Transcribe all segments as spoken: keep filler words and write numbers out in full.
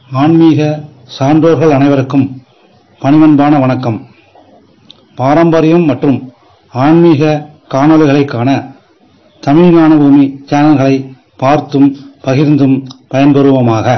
ஆன்மீக சான்றோர்கள் அனைவருக்கும் பணிவன்பான வணக்கம். பாரம்பரியம் மற்றும் ஆன்மீக காணொளிகளை காண தமிழ் ஞானபூமி சேனல்களை பார்த்தும் பகிர்ந்தும் பயன்பெறுவோமாக.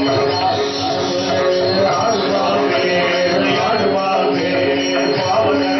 Power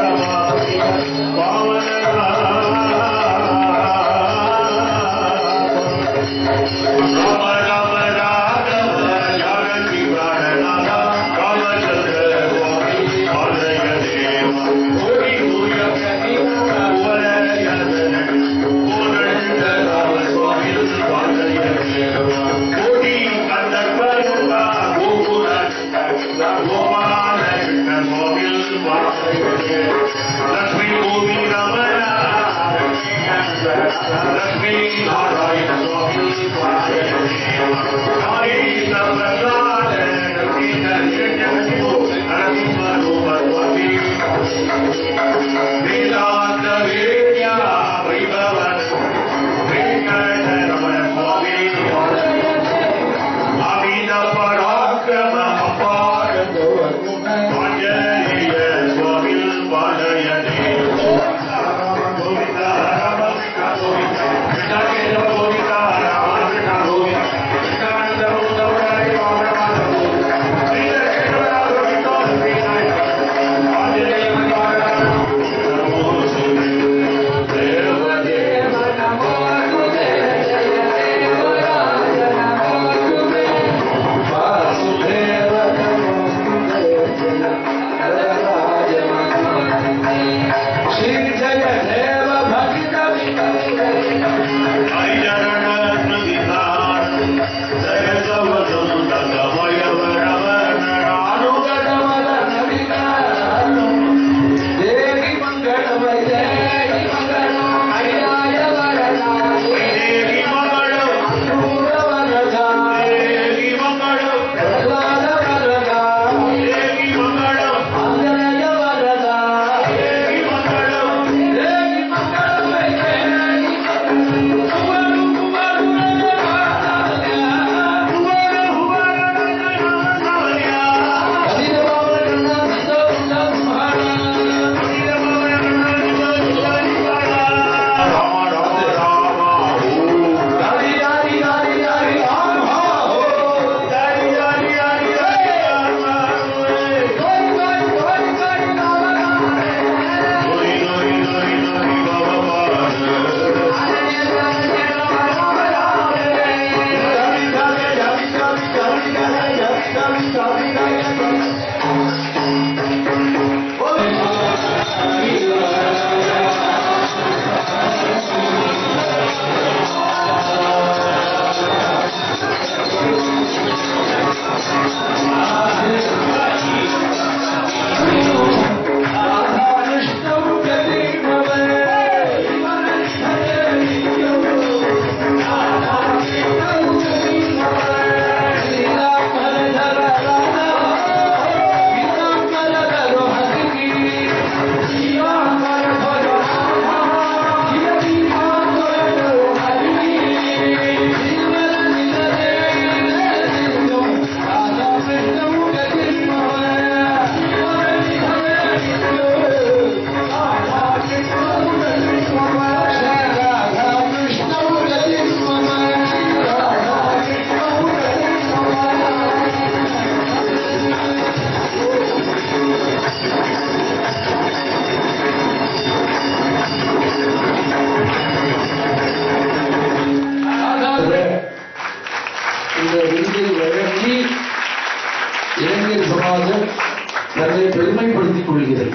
தன்னை பெருமைப்படுத்திக் கொள்கிறது.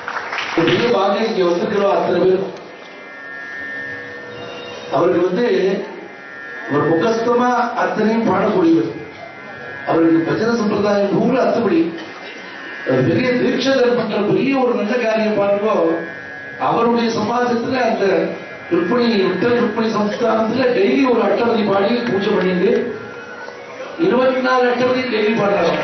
பெரிய பாக்கியம் இங்க வந்துக்கிறோம் அத்தனை பேர். அவருக்கு வந்து ஒரு முகஸ்தமா அத்தனையும் பாடக்கூடியவர். அவருக்கு பஜன சம்பிரதாயம் நூறு அத்துபடி பெரிய தீட்சதர் பண்ற பெரிய ஒரு நல்ல காரியம் பாருங்கோ. அவருடைய சமாஜத்துல அந்த ருக்மிணி விட்டல் ருக்மிணி சம்ஸ்தானத்துல டெய்லி ஒரு அட்டவதி பாடி பூஜை பண்ணிட்டு இருபத்தி நாலு அட்டவதி டெய்லி பாடுறாங்க.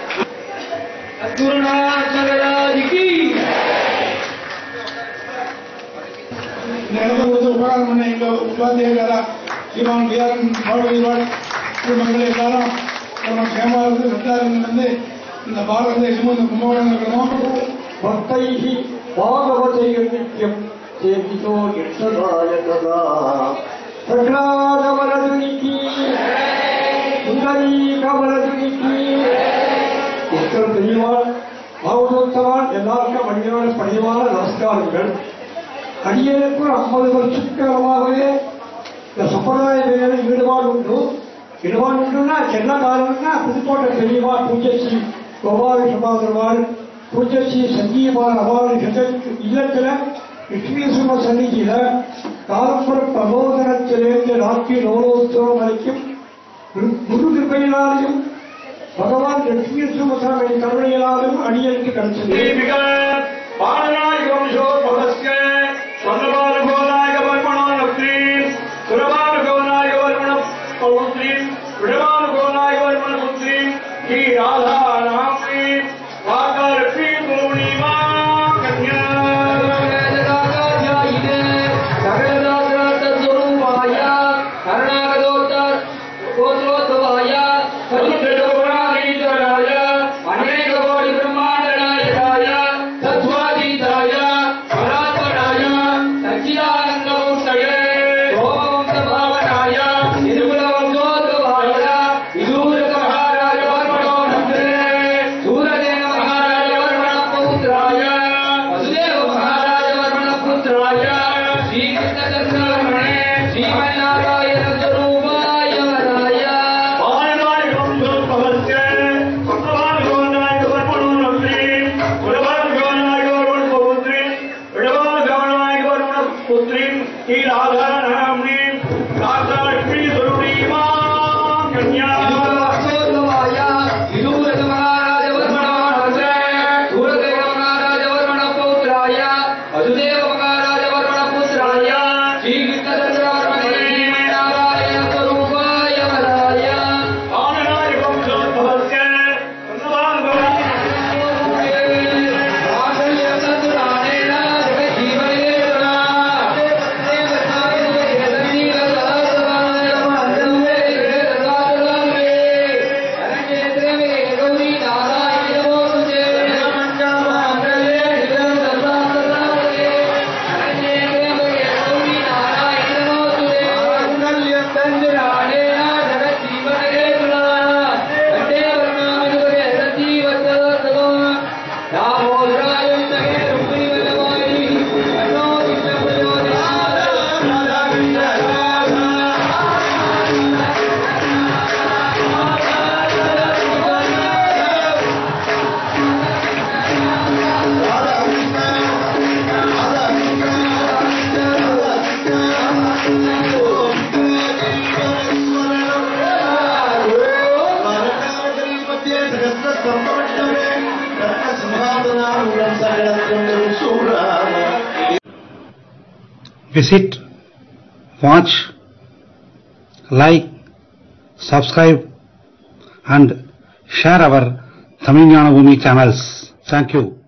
உபகாரம் பண்ண எங்க உபாத்தியாரா சிவான் வியாரன் பாடலிவாள் குடும்பங்கள் எல்லாரும் நம்ம கேமாவது விட்டாரங்கள் வந்து இந்த பாரத தேசமும் இந்த கும்பகோணம் பக்தைஹி பாகவதைய நித்யம் சேவிதோ யக்ஷதாய ததா பிரகலாதவரதுனிகி சுந்தரீகவரதுனிகி எத்தனை பெரியவாள் பாவதோத்தவான் எல்லாருக்கும் அடியான பணிவான நமஸ்காரங்கள். அடியனுக்கு ஐம்பது வருஷத்துக்காகவே இந்த சம்பிரதாய வேலை ஈடுபாடு உண்டு. ஈடுபாடு உண்டுன்னா என்ன காரணம்னா புதுக்கோட்டை பெரியவாள் பூஜ்யஸ்ரீ கோபால சமாதரவாள் பூஜ்யஸ்ரீ சஞ்சீவான அவாள் இல்லத்துல லட்சுமீசும சன்னிதியில காலம்புர பிரபோதனத்திலேருந்து ராக்கி நோலோத்சவம் வரைக்கும் குரு கிருப்பையினாலையும் பகவான் லட்சுமி சுமசாமி கருணையினாலும் அடியனுக்கு கிடைச்சது. புத்ரீம் ஈராதானாம்னீம் ராஜலக்ஷ்மி சுருணீமாம் கன்யா Visit, watch, like, subscribe and share our Tamil Jnana Bhoomi channels. Thank you.